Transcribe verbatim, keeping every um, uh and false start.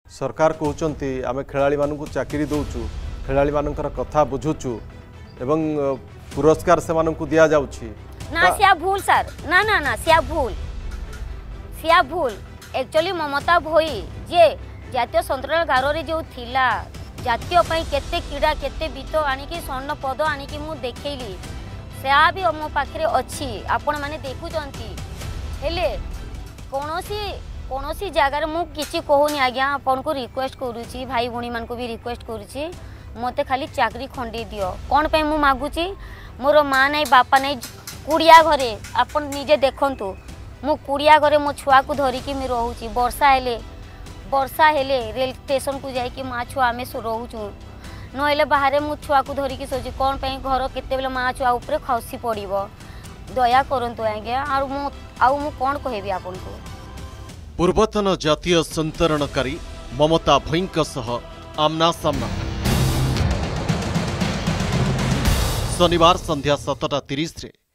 सरकार कहते आम खेला मानू चाकरी दौचु खेलाड़ी मानकर कथा बुझुचु एवं पुरस्कार से मानू दि जाउछि ना सिया भूल सर ना ना ना सिया भूल सिया भूल एक्चुअली ममता भोई जे जातीय सन्तरण गार जो थिला जातीय पई केते क्रीड़ा केते बीत आनिकी स्वर्ण पद आनिकी मु देखैली से भी मो पाखे अच्छी आपण माने देखुचंती हेले कोनोसी कोनोसी जगार मु किछि कहूनी आज्ञा आपन को रिक्वेस्ट करूची भाई भणी मान को भी रिक्वेस्ट करूची मते खाली चाकरी खंडे दियो कोन पे मु मागुची मोर माँ नहीं बापा नहीं कुड़िया घरे आपन निजे देखंतु मु कुड़िया घरे मो छुआ को धरिकी मी रहूची वर्षा हेले वर्षा हेले रेल स्टेशन को जाई कि माँ छुआ आमे रहूचु नहेले बाहर मु छुआ को धरिकी सोची कौन पे घर केते बेले माँ छुआ ऊपर खसी पड़िबो दया करंतु आज्ञा आरो मु आउ मु कोन कहबी आपन को। पूर्वतन जातीय संतरणकारी ममता भोईंक सह आमना सामना शनिवार संध्या सातटा तीस रे